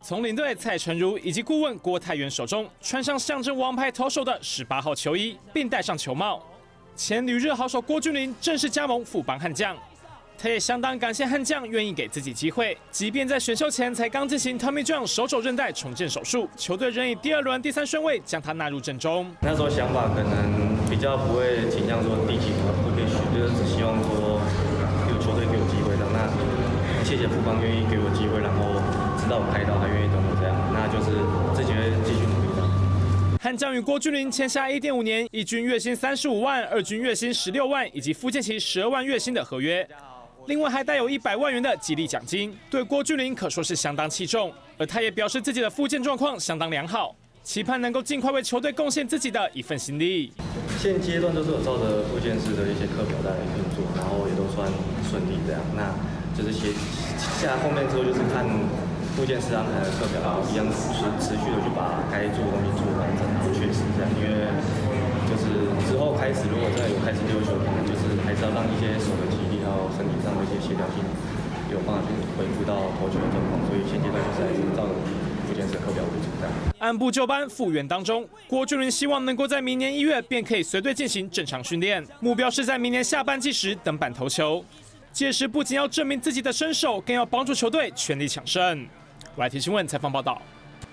从领队蔡成儒以及顾问郭泰源手中穿上象征王牌投手的18号球衣，并戴上球帽。前旅日好手郭俊麟正式加盟富邦悍将，他也相当感谢悍将愿意给自己机会，即便在选秀前才刚进行 Tommy John 手肘韧带重建手术，球队仍以第2轮第3顺位将他纳入阵中。 那时候想法可能比较不会倾向说第几轮会被选，就是只希望说有球队给我机会的。那谢谢富邦愿意给我机会，然后知道我开刀还愿意等我这样，那就是自己会继续努力的。 悍将与郭俊麟签下1.5年，1军月薪35万，2军月薪16万，以及复健期12万月薪的合约。另外还带有100万元的激励奖金，对郭俊麟可说是相当器重。而他也表示自己的复健状况相当良好，期盼能够尽快为球队贡献自己的一份心力。 现阶段都是有照着复健师的一些课表在运作，然后也都算顺利这样。那就是下后面之后就是看复健师安排的课表，然后一样持续的去把该做的东西做完整，然后确实这样。因为就是之后开始，如果真的有开始溜球，可能就是还是要让一些手的肌力，还有身体上的一些协调性有办法去恢复到投球的状况。所以现阶段就是还是照着复健师的课表为主这样。 按部就班复原当中，郭俊麟希望能够在明年1月便可以随队进行正常训练，目标是在明年下半季时登板投球。届时不仅要证明自己的身手，更要帮助球队全力抢胜。YT 新闻采访报道。